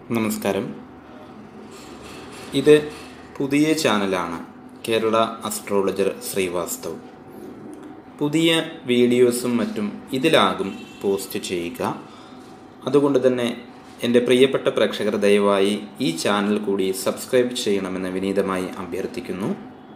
നമസ്കാരം. ഇത് പുതിയ ചാനലാണ്, കേരള അസ്ട്രോളജർ ശ്രീവാസ്തവ്. പുതിയ വീഡിയോസും മറ്റും ഇതിലാകും പോസ്റ്റ് ചെയ്യുക. അതുകൊണ്ട് തന്നെ എൻ്റെ പ്രിയപ്പെട്ട പ്രേക്ഷകർ ദയവായി ഈ ചാനൽ കൂടി സബ്സ്ക്രൈബ് ചെയ്യണമെന്ന് വിനീതമായി അഭ്യർത്ഥിക്കുന്നു.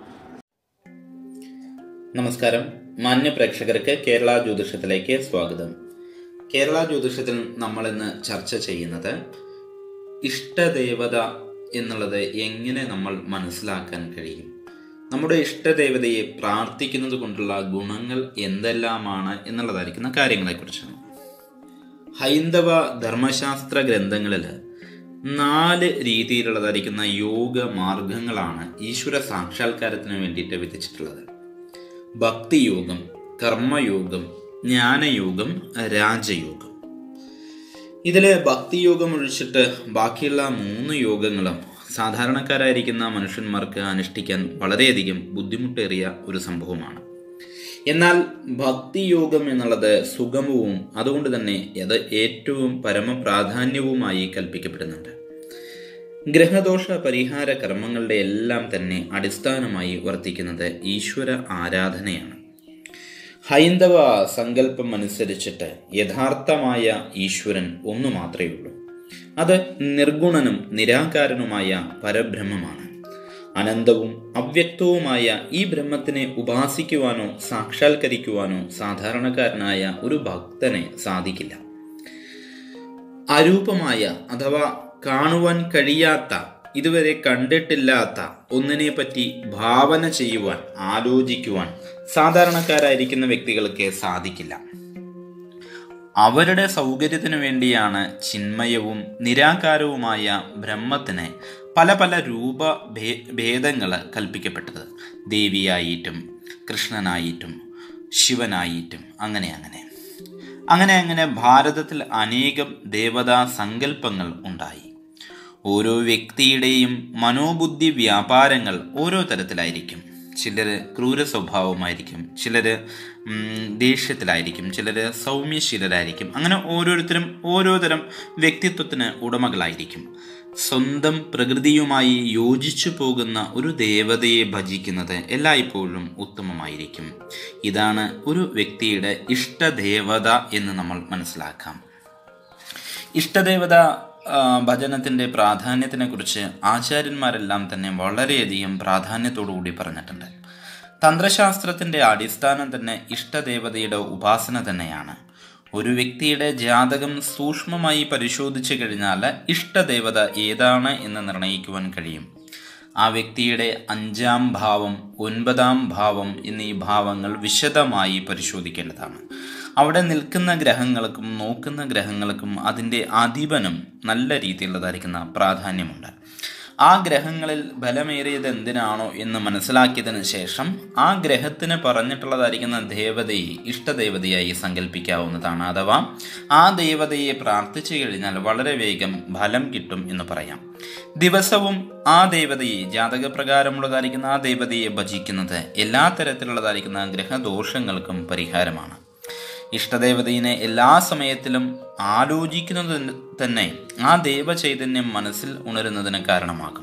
നമസ്കാരം. മാന്യ പ്രേക്ഷകർക്ക് കേരള ജ്യോതിഷത്തിലേക്ക് സ്വാഗതം. കേരള ജ്യോതിഷത്തിൽ നമ്മളിന്ന് ചർച്ച ചെയ്യുന്നത് ഇഷ്ടദേവത എന്നുള്ളത് എങ്ങനെ നമ്മൾ മനസ്സിലാക്കാൻ കഴിയും, നമ്മുടെ ഇഷ്ടദേവതയെ പ്രാർത്ഥിക്കുന്നത് കൊണ്ടുള്ള ഗുണങ്ങൾ എന്തെല്ലാമാണ് എന്നുള്ളതായിരിക്കുന്ന കാര്യങ്ങളെക്കുറിച്ചാണ്. ഹൈന്ദവ ധർമ്മശാസ്ത്ര ഗ്രന്ഥങ്ങളിൽ 4 രീതിയിലുള്ളതായിരിക്കുന്ന യോഗ മാർഗങ്ങളാണ് ഈശ്വര സാക്ഷാത്കാരത്തിന് വേണ്ടിയിട്ട് വിധിച്ചിട്ടുള്ളത്. ഭക്തിയോഗം, കർമ്മയോഗം, ജ്ഞാനയോഗം, രാജയോഗം. ഇതിൽ ഭക്തിയോഗം ഒഴിച്ചിട്ട് ബാക്കിയുള്ള 3 യോഗങ്ങളും സാധാരണക്കാരായിരിക്കുന്ന മനുഷ്യന്മാർക്ക് അനുഷ്ഠിക്കാൻ വളരെയധികം ബുദ്ധിമുട്ടേറിയ ഒരു സംഭവമാണ്. എന്നാൽ ഭക്തിയോഗം എന്നുള്ളത് സുഗമവും അതുകൊണ്ട് തന്നെ അത് ഏറ്റവും പരമപ്രാധാന്യവുമായി കൽപ്പിക്കപ്പെടുന്നുണ്ട്. ഗ്രഹദോഷ പരിഹാര കർമ്മങ്ങളുടെ എല്ലാം തന്നെ അടിസ്ഥാനമായി വർത്തിക്കുന്നത് ഈശ്വര ആരാധനയാണ്. ഹൈന്ദവ സങ്കല്പം അനുസരിച്ചിട്ട് യഥാർത്ഥമായ ഈശ്വരൻ ഒന്നു മാത്രമേ ഉള്ളൂ. അത് നിർഗുണനും നിരാകാരനുമായ പരബ്രഹ്മമാണ്. അനന്തവും അവ്യക്തവുമായ ഈ ബ്രഹ്മത്തിനെ ഉപാസിക്കുവാനോ സാക്ഷാത്കരിക്കുവാനോ സാധാരണക്കാരനായ ഒരു ഭക്തനെ സാധിക്കില്ല. അരൂപമായ അഥവാ കാണുവാൻ കഴിയാത്ത, ഇതുവരെ കണ്ടിട്ടില്ലാത്ത ഒന്നിനെ പറ്റി ഭാവന ചെയ്യുവാൻ, ആലോചിക്കുവാൻ സാധാരണക്കാരായിരിക്കുന്ന വ്യക്തികൾക്ക് സാധിക്കില്ല. അവരുടെ സൗകര്യത്തിനു വേണ്ടിയാണ് ചിന്മയവും നിരാകാരവുമായ ബ്രഹ്മത്തിന് പല പല രൂപഭേദങ്ങൾ കൽപ്പിക്കപ്പെട്ടത്. ദേവിയായിട്ടും കൃഷ്ണനായിട്ടും ശിവനായിട്ടും അങ്ങനെ ഭാരതത്തിൽ അനേകം ദേവതാ സങ്കല്പങ്ങൾ ഉണ്ടായി. ഓരോ വ്യക്തിയുടെയും മനോബുദ്ധി വ്യാപാരങ്ങൾ ഓരോ തരത്തിലായിരിക്കും. ചിലർ ക്രൂര സ്വഭാവമായിരിക്കും, ചിലർ ദേഷ്യത്തിലായിരിക്കും, ചിലർ സൗമ്യശീലരായിരിക്കും. അങ്ങനെ ഓരോരുത്തരും ഓരോ തരം വ്യക്തിത്വത്തിന് ഉടമകളായിരിക്കും. സ്വന്തം പ്രകൃതിയുമായി യോജിച്ചു പോകുന്ന ഒരു ദേവതയെ ഭജിക്കുന്നത് എല്ലായ്പ്പോഴും ഉത്തമമായിരിക്കും. ഇതാണ് ഒരു വ്യക്തിയുടെ ഇഷ്ടദേവത എന്ന് നമ്മൾ മനസ്സിലാക്കാം. ഇഷ്ടദേവത ഭജനത്തിൻ്റെ പ്രാധാന്യത്തിനെ കുറിച്ച് ആചാര്യന്മാരെല്ലാം തന്നെ വളരെയധികം പ്രാധാന്യത്തോടുകൂടി പറഞ്ഞിട്ടുണ്ട്. തന്ത്രശാസ്ത്രത്തിൻ്റെ അടിസ്ഥാനം തന്നെ ഇഷ്ടദേവതയുടെ ഉപാസന തന്നെയാണ്. ഒരു വ്യക്തിയുടെ ജാതകം സൂക്ഷ്മമായി പരിശോധിച്ചു കഴിഞ്ഞാൽ ഇഷ്ടദേവത ഏതാണ് എന്ന് നിർണയിക്കുവാൻ കഴിയും. ആ വ്യക്തിയുടെ 5-ാം ഭാവം, 9-ാം ഭാവം എന്നീ ഭാവങ്ങൾ വിശദമായി പരിശോധിക്കേണ്ടതാണ്. അവിടെ നിൽക്കുന്ന ഗ്രഹങ്ങൾക്കും നോക്കുന്ന ഗ്രഹങ്ങൾക്കും അതിൻ്റെ അധിപനും നല്ല രീതിയിലുള്ളതായിരിക്കുന്ന പ്രാധാന്യമുണ്ട്. ആ ഗ്രഹങ്ങളിൽ ബലമേറിയത് എന്തിനാണോ എന്ന് മനസ്സിലാക്കിയതിന് ശേഷം ആ ഗ്രഹത്തിന് പറഞ്ഞിട്ടുള്ളതായിരിക്കുന്ന ദേവതയെ ഇഷ്ടദേവതയായി സങ്കല്പിക്കാവുന്നതാണ്. അഥവാ ആ ദേവതയെ പ്രാർത്ഥിച്ചു കഴിഞ്ഞാൽ വളരെ വേഗം ഫലം കിട്ടും എന്ന് പറയാം. ദിവസവും ആ ദേവതയെ, ജാതകപ്രകാരമുള്ളതായിരിക്കുന്ന ആ ദേവതയെ ഭജിക്കുന്നത് എല്ലാ തരത്തിലുള്ളതായിരിക്കുന്ന ഗ്രഹദോഷങ്ങൾക്കും പരിഹാരമാണ്. ഇഷ്ടദേവതയെ എല്ലാ സമയത്തിലും ആലോചിക്കുന്നത് തന്നെ ആ ദേവചൈതന്യം മനസ്സിൽ ഉണരുന്നതിന് കാരണമാകും.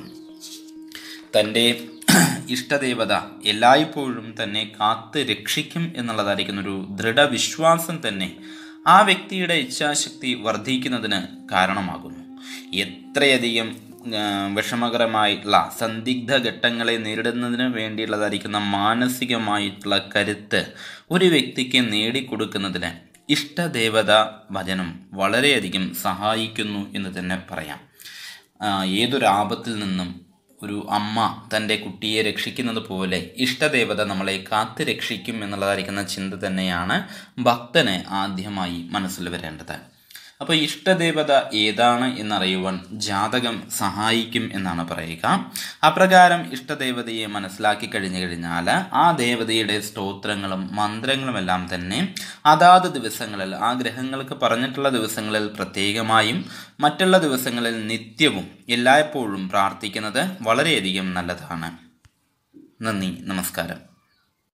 തൻ്റെ ഇഷ്ടദേവത എല്ലായ്പ്പോഴും തന്നെ കാത്ത് രക്ഷിക്കും എന്നുള്ളതായിരിക്കുന്നൊരു ദൃഢവിശ്വാസം തന്നെ ആ വ്യക്തിയുടെ ഇച്ഛാശക്തി വർദ്ധിക്കുന്നതിന് കാരണമാകുന്നു. എത്രയധികം വിഷമകരമായിട്ടുള്ള സന്ദിഗ്ധ ഘട്ടങ്ങളെ നേരിടുന്നതിന് വേണ്ടിയുള്ളതായിരിക്കുന്ന മാനസികമായിട്ടുള്ള കരുത്ത് ഒരു വ്യക്തിക്ക് നേടിക്കൊടുക്കുന്നതിന് ഇഷ്ടദേവത ഭജനം വളരെയധികം സഹായിക്കുന്നു എന്ന് തന്നെ പറയാം. ഏതൊരു ആപത്തിൽ നിന്നും ഒരു അമ്മ തൻ്റെ കുട്ടിയെ രക്ഷിക്കുന്നത് പോലെ ഇഷ്ടദേവത നമ്മളെ കാത്ത് രക്ഷിക്കും എന്നുള്ളതായിരിക്കുന്ന ചിന്ത തന്നെയാണ് ഭക്തന് ആദ്യമായി മനസ്സിൽ വരേണ്ടത്. അപ്പോൾ ഇഷ്ടദേവത ഏതാണ് എന്നറിയുവാൻ ജാതകം സഹായിക്കും എന്നാണ് പറയുക. അപ്രകാരം ഇഷ്ടദേവതയെ മനസ്സിലാക്കി കഴിഞ്ഞു കഴിഞ്ഞാൽ ആ ദേവതയുടെ സ്തോത്രങ്ങളും മന്ത്രങ്ങളും എല്ലാം തന്നെ അതാത് ദിവസങ്ങളിൽ, ആ ഗ്രഹങ്ങൾക്ക് പറഞ്ഞിട്ടുള്ള ദിവസങ്ങളിൽ പ്രത്യേകമായും മറ്റുള്ള ദിവസങ്ങളിൽ നിത്യവും എല്ലായ്പ്പോഴും പ്രാർത്ഥിക്കുന്നത് വളരെയധികം നല്ലതാണ്. നന്ദി, നമസ്കാരം.